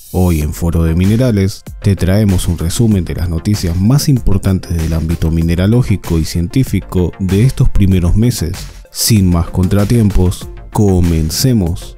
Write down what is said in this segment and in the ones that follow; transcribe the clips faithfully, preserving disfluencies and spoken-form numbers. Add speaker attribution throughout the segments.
Speaker 1: Hoy en Foro de Minerales te traemos un resumen de las noticias más importantes del ámbito mineralógico y científico de estos primeros meses. Sin más contratiempos, comencemos.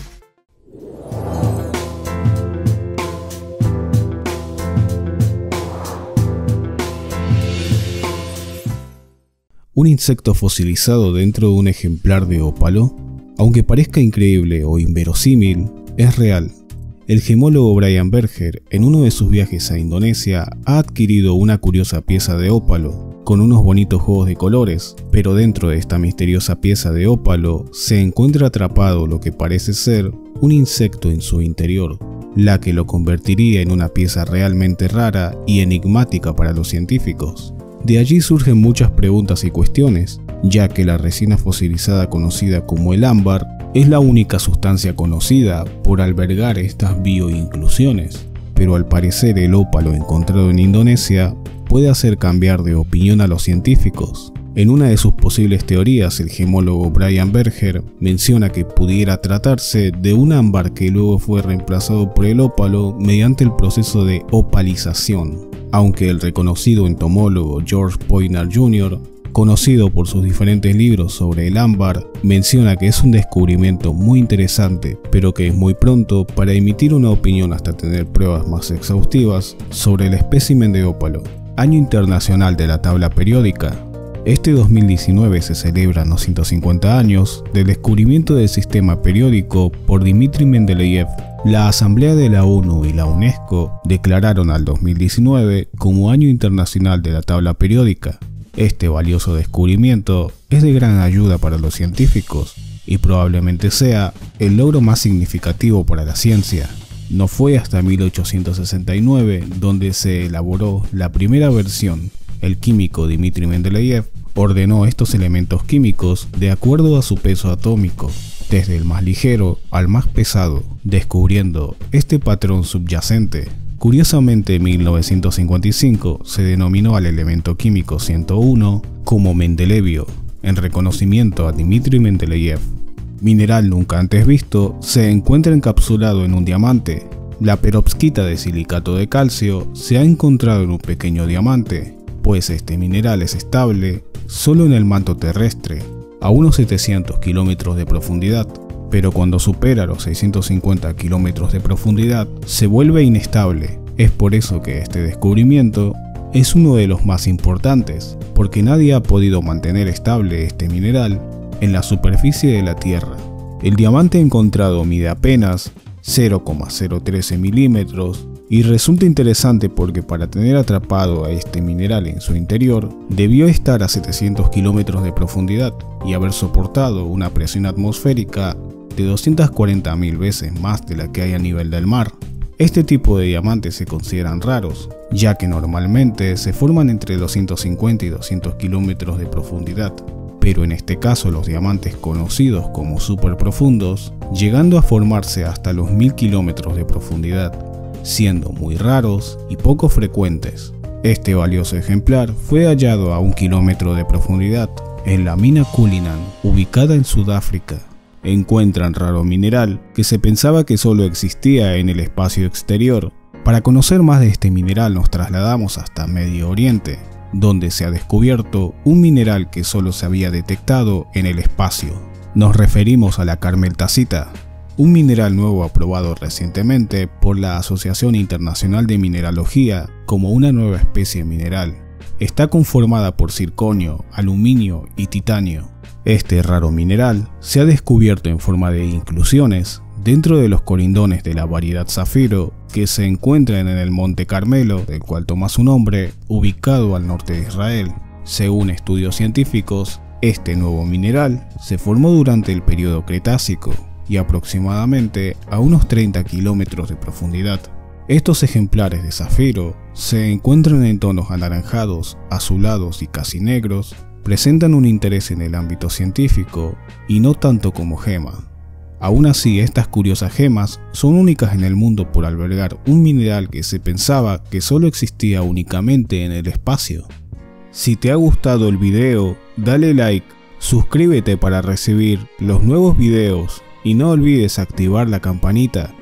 Speaker 1: Un insecto fosilizado dentro de un ejemplar de ópalo, aunque parezca increíble o inverosímil, es real. El gemólogo Brian Berger, en uno de sus viajes a Indonesia, ha adquirido una curiosa pieza de ópalo, con unos bonitos juegos de colores, pero dentro de esta misteriosa pieza de ópalo se encuentra atrapado lo que parece ser un insecto en su interior, la que lo convertiría en una pieza realmente rara y enigmática para los científicos. De allí surgen muchas preguntas y cuestiones, ya que la resina fosilizada conocida como el ámbar es la única sustancia conocida por albergar estas bioinclusiones, pero al parecer el ópalo encontrado en Indonesia puede hacer cambiar de opinión a los científicos. En una de sus posibles teorías, el gemólogo Brian Berger menciona que pudiera tratarse de un ámbar que luego fue reemplazado por el ópalo mediante el proceso de opalización, aunque el reconocido entomólogo George Poyner junior, conocido por sus diferentes libros sobre el ámbar, menciona que es un descubrimiento muy interesante, pero que es muy pronto para emitir una opinión hasta tener pruebas más exhaustivas sobre el espécimen de ópalo. Año Internacional de la Tabla Periódica. Este dos mil diecinueve se celebran los ciento cincuenta años del descubrimiento del sistema periódico por Dmitri Mendeleev. La Asamblea de la ONU y la UNESCO declararon al dos mil diecinueve como Año Internacional de la Tabla Periódica. Este valioso descubrimiento es de gran ayuda para los científicos y probablemente sea el logro más significativo para la ciencia. No fue hasta mil ochocientos sesenta y nueve donde se elaboró la primera versión. El químico Dmitri Mendeleev ordenó estos elementos químicos de acuerdo a su peso atómico, desde el más ligero al más pesado, descubriendo este patrón subyacente. Curiosamente, en mil novecientos cincuenta y cinco se denominó al elemento químico ciento uno como Mendelevio, en reconocimiento a Dmitri Mendeleev. Mineral nunca antes visto, se encuentra encapsulado en un diamante. La perovskita de silicato de calcio se ha encontrado en un pequeño diamante, pues este mineral es estable solo en el manto terrestre, a unos setecientos kilómetros de profundidad, pero cuando supera los seiscientos cincuenta kilómetros de profundidad se vuelve inestable. Es por eso que este descubrimiento es uno de los más importantes, porque nadie ha podido mantener estable este mineral en la superficie de la Tierra. El diamante encontrado mide apenas cero coma cero trece milímetros y resulta interesante porque para tener atrapado a este mineral en su interior debió estar a setecientos kilómetros de profundidad y haber soportado una presión atmosférica de doscientas cuarenta mil veces más de la que hay a nivel del mar. Este tipo de diamantes se consideran raros, ya que normalmente se forman entre doscientos cincuenta y doscientos kilómetros de profundidad, pero en este caso los diamantes conocidos como superprofundos, llegando a formarse hasta los mil kilómetros de profundidad, siendo muy raros y poco frecuentes. Este valioso ejemplar fue hallado a un kilómetro de profundidad en la mina Cullinan, ubicada en Sudáfrica. Encuentran raro mineral que se pensaba que solo existía en el espacio exterior. Para conocer más de este mineral nos trasladamos hasta Medio Oriente, donde se ha descubierto un mineral que solo se había detectado en el espacio. Nos referimos a la carmeltacita, un mineral nuevo aprobado recientemente por la Asociación Internacional de Mineralogía como una nueva especie mineral. Está conformada por circonio, aluminio y titanio. Este raro mineral se ha descubierto en forma de inclusiones dentro de los corindones de la variedad zafiro que se encuentran en el Monte Carmelo, del cual toma su nombre, ubicado al norte de Israel. Según estudios científicos, este nuevo mineral se formó durante el periodo Cretácico y aproximadamente a unos treinta kilómetros de profundidad. Estos ejemplares de zafiro se encuentran en tonos anaranjados, azulados y casi negros. Presentan un interés en el ámbito científico y no tanto como gema. Aún así, estas curiosas gemas son únicas en el mundo por albergar un mineral que se pensaba que solo existía únicamente en el espacio. Si te ha gustado el video, dale like, suscríbete para recibir los nuevos videos y no olvides activar la campanita